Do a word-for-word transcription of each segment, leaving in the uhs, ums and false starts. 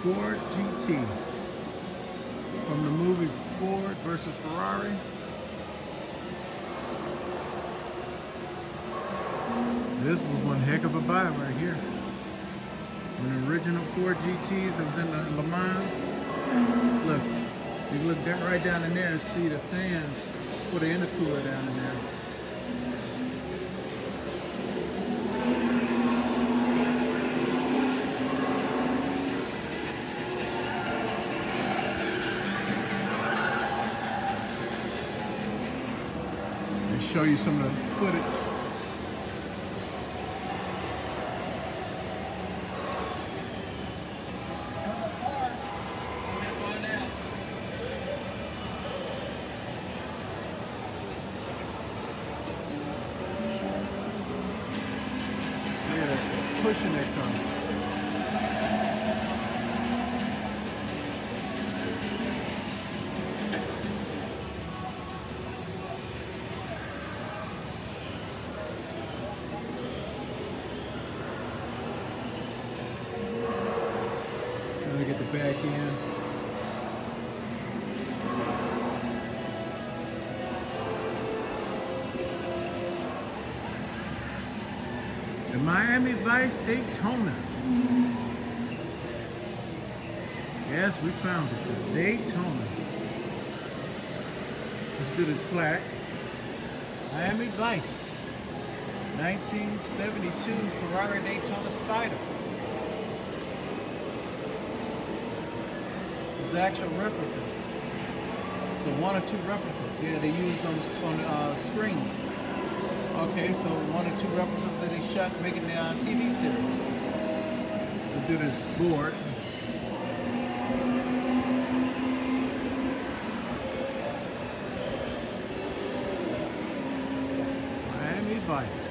Ford G T from the movie Ford versus Ferrari. This was one heck of a buy right here. An original Ford G Ts that was in the Le Mans. Look, you can look down, right down in there and see the fans put an intercooler down in there. Show you some of the footage. Look at that, pushing that car. Get the back end. The Miami Vice Daytona. Yes, we found it. The Daytona. Let's do this plaque. Miami Vice. nineteen seventy-two Ferrari Daytona Spider. It's actual replica. So one or two replicas. Yeah, they used on the, on the uh, screen. Okay, so one or two replicas that they shot making the uh, T V series. Let's do this board. Miami Vice.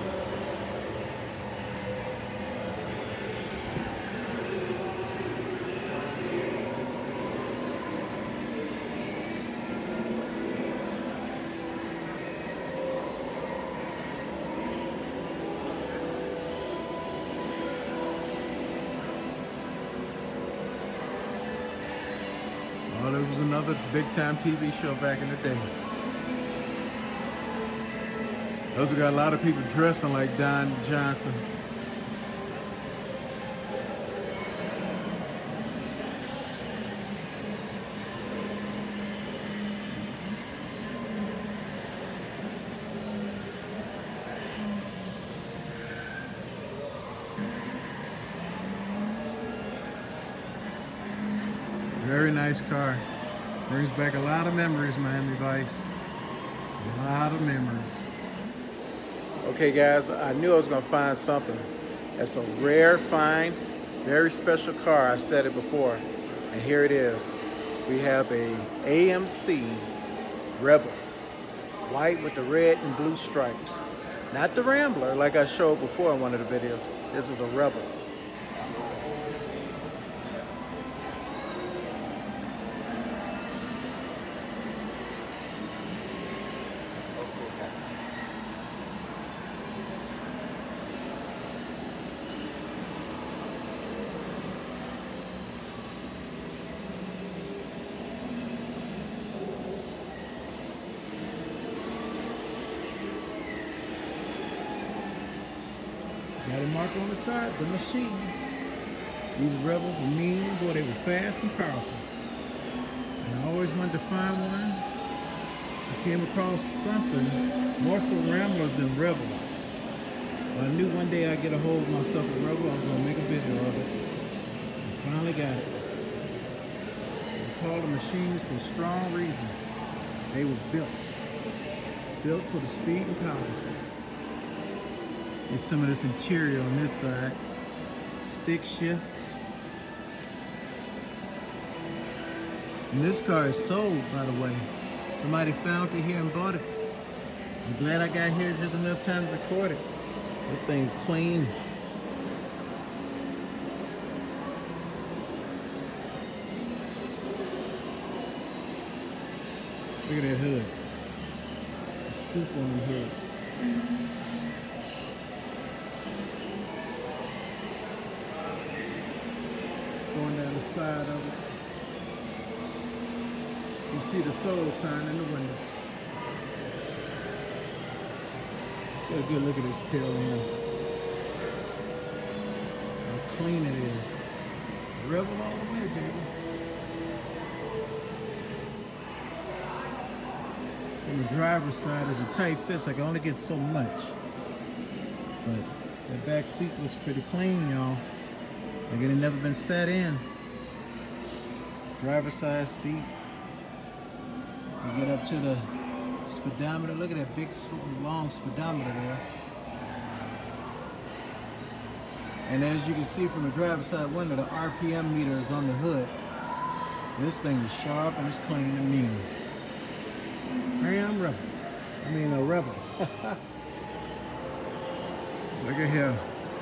Oh, there was another big-time T V show back in the day. Those have got a lot of people dressing like Don Johnson. Very nice car. Brings back a lot of memories, Miami Vice. A lot of memories. Okay guys, I knew I was gonna find something. It's a rare find, very special car. I said it before, and here it is. We have a A M C Rebel. White with the red and blue stripes. Not the Rambler like I showed before in one of the videos. This is a Rebel. Got a mark on the side, the machine. These Rebels were mean, boy, they were fast and powerful. And I always wanted to find one. I came across something, more so Ramblers than Rebels. But I knew one day I'd get a hold of myself a Rebel, I was gonna make a video of it. I finally got it. We call the machines for a strong reason. They were built. Built for the speed and power. Get some of this interior on this side. Stick shift. And this car is sold, by the way. Somebody found it here and bought it. I'm glad I got here just enough time to record it. This thing's clean. Look at that hood. The scoop on the hood. Going down the side of it. You see the sold sign in the window. Get a good look at this tail end. How clean it is. Rebel all the way, baby. On the driver's side is a tight fit, so I can only get so much. But that back seat looks pretty clean, y'all. Like it had never been set in. Driver's side seat. You get up to the speedometer. Look at that big, long speedometer there. And as you can see from the driver's side window, the R P M meter is on the hood. This thing is sharp and it's clean and mean. I am Rebel. I mean a Rebel. Look at here.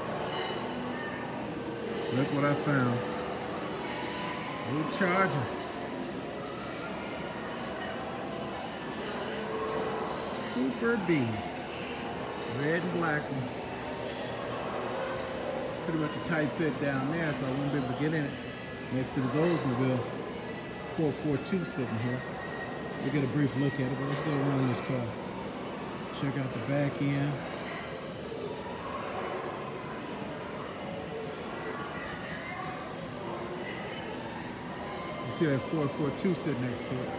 Look what I found. Little Charger. Super B. Red and black one. Pretty much a tight fit down there, so I won't be able to get in it. Next to this Oldsmobile four forty-two sitting here. We'll get a brief look at it, but let's go around this car. Check out the back end. You see that four forty-two sitting next to it.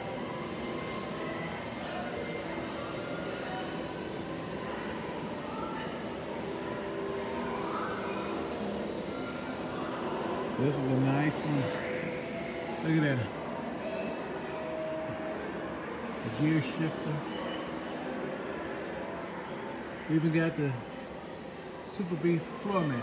This is a nice one. Look at that. The gear shifter. We even got the Super B floor mat.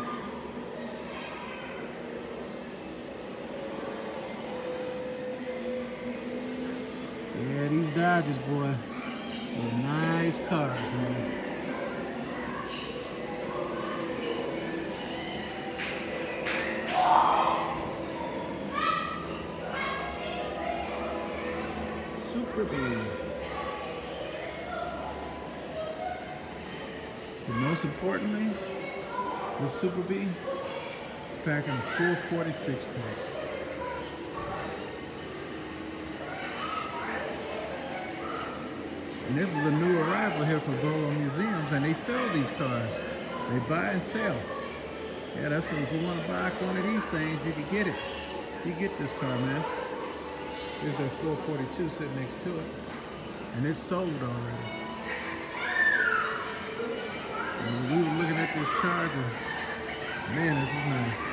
Yeah, these Dodgers, boy, they're nice cars, man. Super B. But most importantly, this Super B is packing a full forty-six pack. And this is a new arrival here from Volo Museums, and they sell these cars. They buy and sell. Yeah, that's so if you want to buy one of these things, you can get it. You get this car, man. There's that four forty-two sitting next to it. And it's sold already. And we were looking at this Charger. Man, this is nice.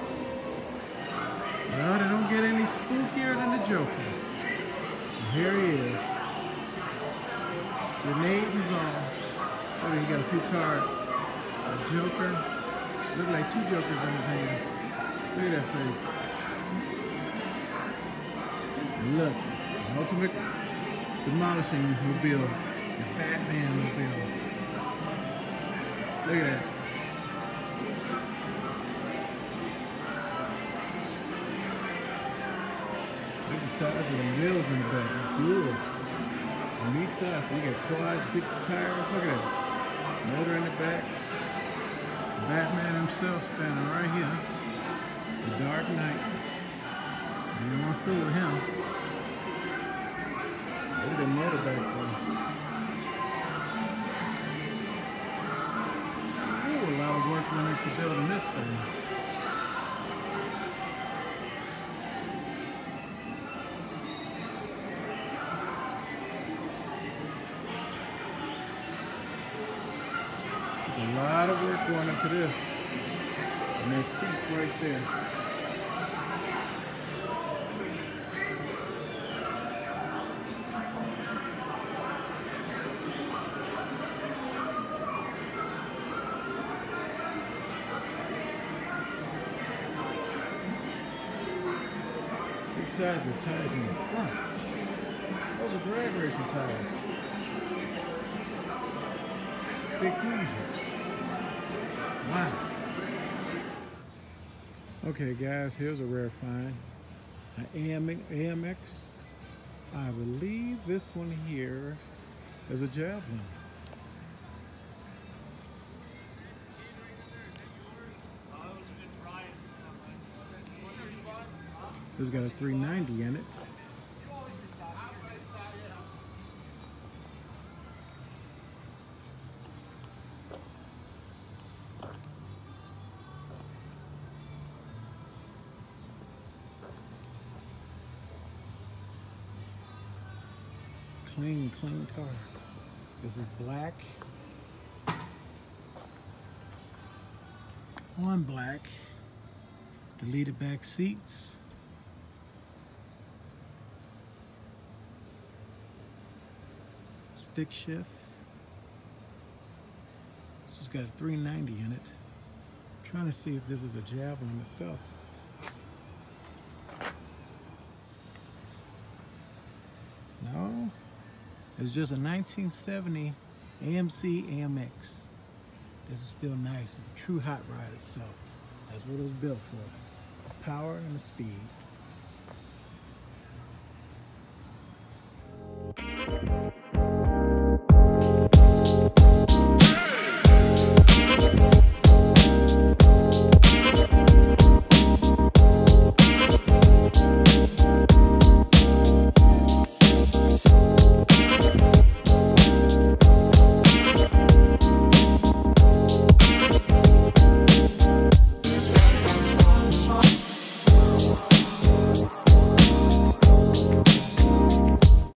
Well, they don't get any spookier than the Joker. And here he is. Grenade is on. Oh, he got a few cards. A Joker. Look like two Jokers in his hand. Look at that face. Look, the ultimate demolishing mobile, the Batman mobile. Look at that. Look at the size of the wheels in the back. Good. On each side, so you got quad, big tires. Look at that. Motor in the back. Batman himself standing right here. The Dark Knight. You don't want to fool with him. Look at the motor back there. Ooh, a lot of work went into building this thing. Took a lot of work going into this. And that seat's right there. Big size of tires in the front. Those are drag racing tires. Big Hoosiers. Wow. Okay guys, here's a rare find. An A M X. I believe this one here is a Javelin. This got a three ninety in it. Clean, clean car. This is black on black. Deleted back seats. Stick shift. This has got a three ninety in it. I'm trying to see if this is a Javelin itself. No. It's just a nineteen seventy A M C A M X. This is still nice. A true hot rod itself. That's what it was built for. The power and the speed.